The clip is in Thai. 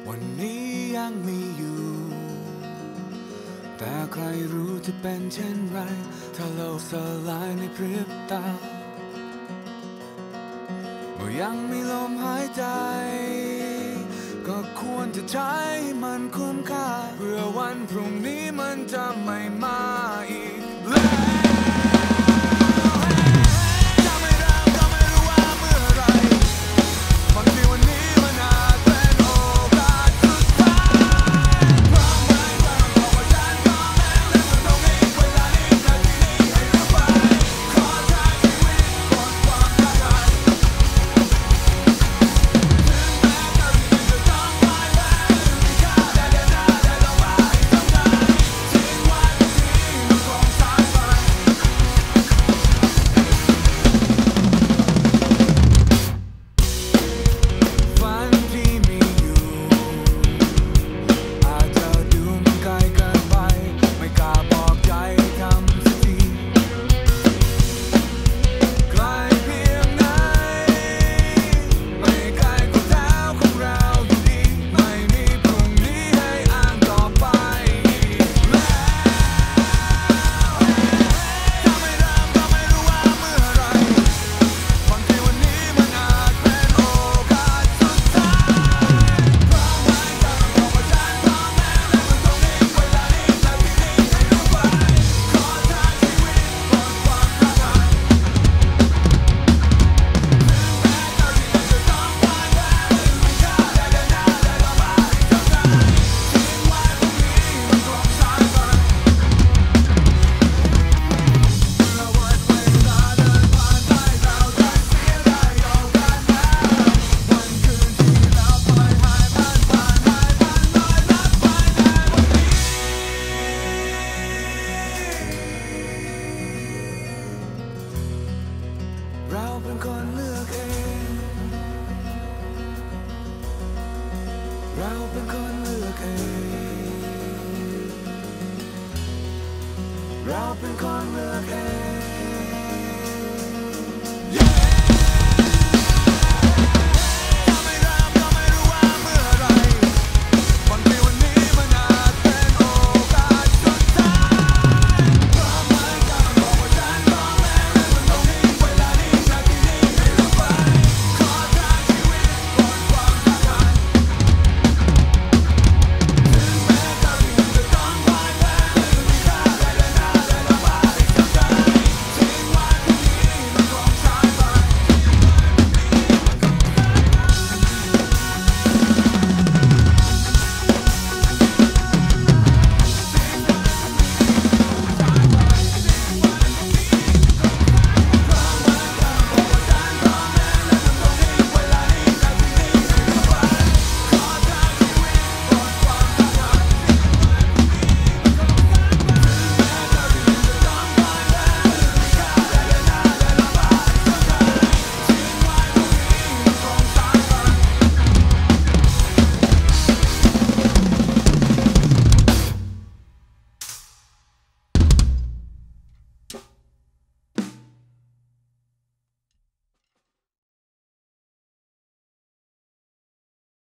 วันนี้ยังมีอยู่แต่ใครรู้จะเป็นเช่นไรถ้าโลกสลายในพริบตาเมื่อยังมีลมหายใจก็ควรจะใช้มันคุ้มค่าเพื่อวันพรุ่งนี้มันจะไม่มาอีกเราเป็นคนเลือกเองเราเป็นคนเลือกเองเราเป็นคนเลือกเอง